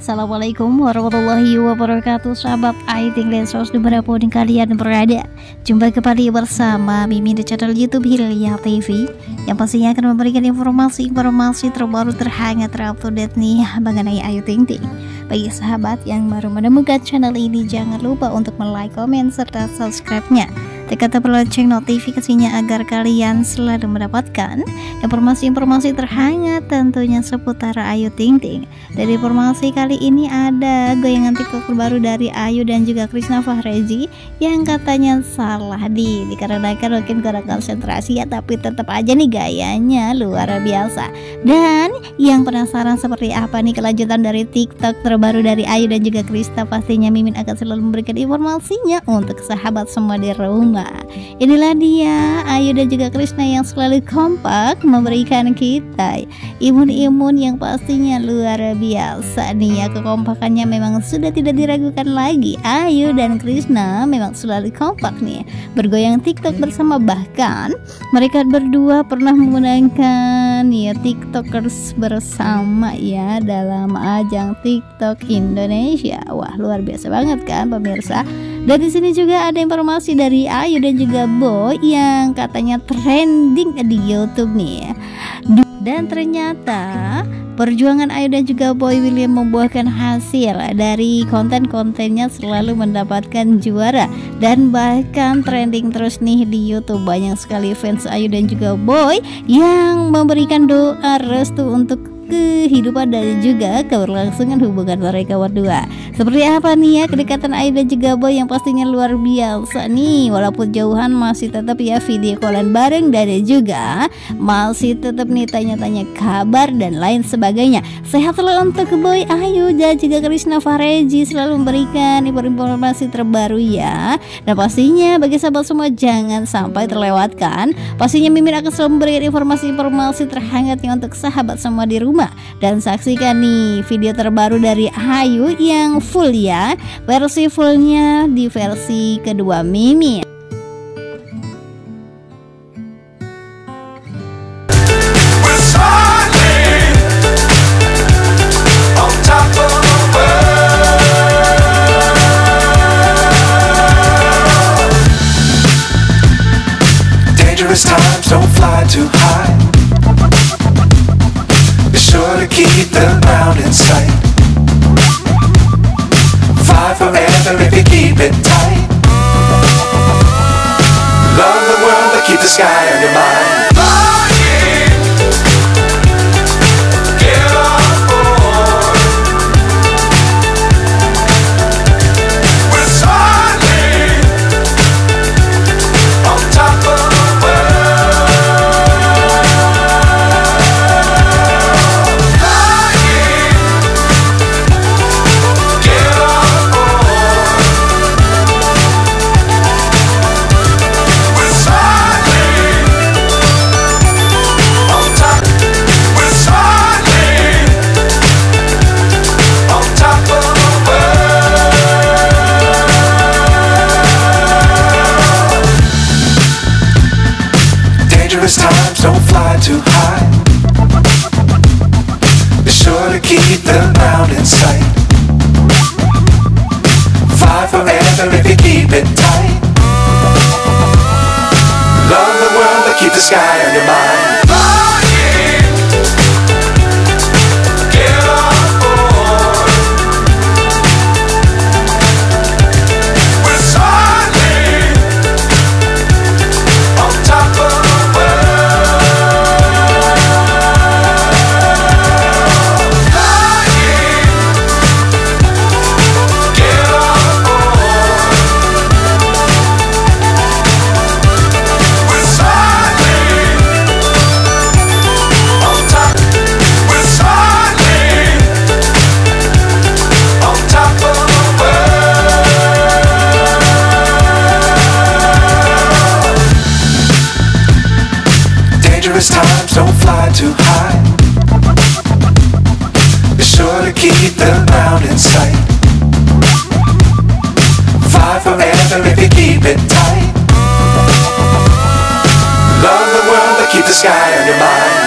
Assalamualaikum warahmatullahi wabarakatuh, sahabat Ayu Ting Lensos dimanapun kalian berada. Jumpa kembali bersama Mimin di channel YouTube Hilya TV, yang pastinya akan memberikan informasi-informasi terbaru, terhangat, terupdate nih mengenai Ayu Ting Ting. Bagi sahabat yang baru menemukan channel ini, jangan lupa untuk like, komen, serta subscribe-nya. Tekan tombol lonceng notifikasinya agar kalian selalu mendapatkan informasi-informasi terhangat tentunya seputar Ayu Ting Ting. Dari informasi kali ini ada goyangan TikTok terbaru dari Ayu dan juga Krisna Fahrezi yang katanya salah dikarenakan mungkin kurang konsentrasi ya, tapi tetap aja nih gayanya luar biasa. Dan yang penasaran seperti apa nih kelanjutan dari TikTok terbaru dari Ayu dan juga Krisna, pastinya Mimin akan selalu memberikan informasinya untuk sahabat semua di rumah. Inilah dia Ayu dan juga Krisna yang selalu kompak memberikan kita imun-imun yang pastinya luar biasa nih ya. Kekompakannya memang sudah tidak diragukan lagi. Ayu dan Krisna memang selalu kompak nih, bergoyang TikTok bersama, bahkan mereka berdua pernah memenangkan ya TikTokers bersama ya dalam ajang TikTok Indonesia. Wah, luar biasa banget kan pemirsa. Dan di sini juga ada informasi dari Ayu dan juga Boy yang katanya trending di YouTube nih. Dan ternyata perjuangan Ayu dan juga Boy William membuahkan hasil. Dari konten-kontennya selalu mendapatkan juara dan bahkan trending terus nih di YouTube. Banyak sekali fans Ayu dan juga Boy yang memberikan doa restu untuk kehidupan dan juga keberlangsungan hubungan mereka berdua. Seperti apa nih ya kedekatan Ayu dan juga Boy yang pastinya luar biasa nih. Walaupun jauhan masih tetap ya video callan bareng, dan juga masih tetap nih tanya-tanya kabar dan lain sebagainya. Sehat selalu untuk Boy, Ayu dan juga Krisna Fahrezi, selalu memberikan informasi terbaru ya. Dan pastinya bagi sahabat semua jangan sampai terlewatkan. Pastinya Mimin akan selalu memberikan informasi-informasi terhangatnya untuk sahabat semua di rumah. Dan saksikan nih video terbaru dari Ayu yang full ya, versi fullnya di versi kedua Mimin. Dangerous times, don't fly too high. Sure to keep the ground in sight. Fly forever if you keep it tight. Love the world but keep the sky on your mind. Dangerous times, don't fly too high. Be sure to keep the ground in sight. Fly forever if you keep it tight. Love the world but keep the sky on your mind. Dangerous times, don't fly too high. Be sure to keep the ground in sight. Fly forever if you keep it tight. Love the world but keep the sky on your mind.